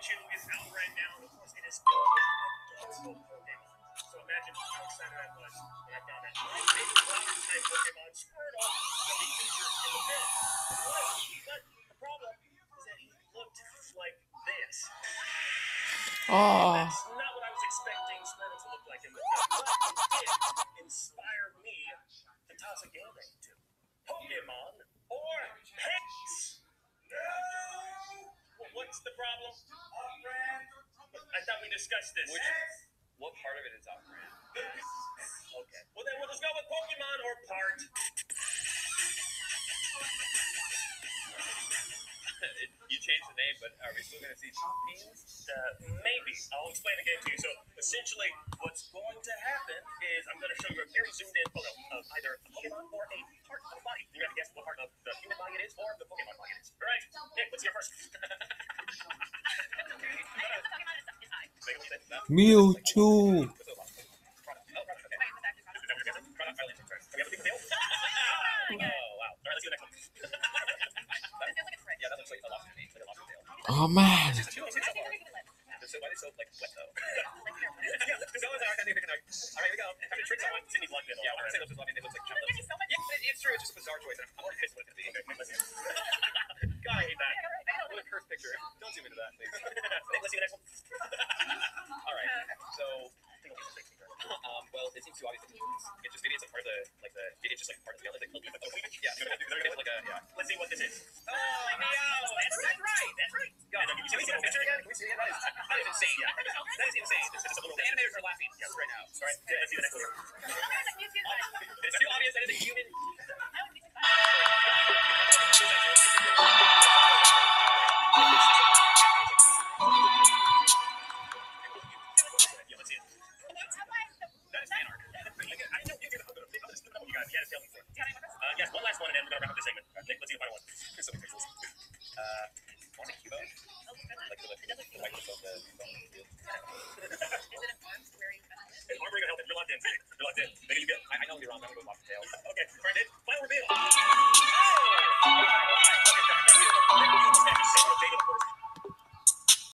Pikachu is out right now, and of course it is still Pokemon. So imagine how excited I was when I found out my favorite water-type Pokemon Squirtle will be featured in the film. But the problem is that he looked like this. Oh. That's not what I was expecting Squirtle to look like in the film, but it did inspire me to toss a game to Pokemon or pets. No! Well, what's the problem? I thought we discussed this. What part of it is off-brand? Okay. Well, then we'll just go with Pokemon or part. You changed the name, but are we still going to see teams? Maybe. I'll explain the game to you. So, essentially, what's going to happen is I'm going to show you a very zoomed-in photo of either a Pokemon or a part of the body. You have to guess what part of the human body it is or the Pokemon body it is. All right. Nick, what's your first? Mewtwo. Oh man. It's true, it's just a bizarre choice. I'm more pissed what it's going to be. God, I hate that. What a cursed picture. Don't zoom into that, please. Let's see the next one. Alright, so, well, it seems too obvious that it's just, maybe it's a part of the, maybe it's just like part of the scale. Let's see what this is. Oh, no! That's right! That's right! God, can we see that picture again? Can we see it again? That is insane. Yeah. That is insane. The animators are laughing right now. Sorry. Let's see the next one. It's too obvious that it's a human. Yes, one last one, and then we're going to wrap up this segment. Nick, let's see the final one. There's so many pixels. Want a Cubo? Like the white of the phone. Is it an arms wearing helmet? Armoring a helmet. You're locked in. You're locked in. Make it good. I know you're wrong. I'm going to go watch the tail. Okay, Brandon.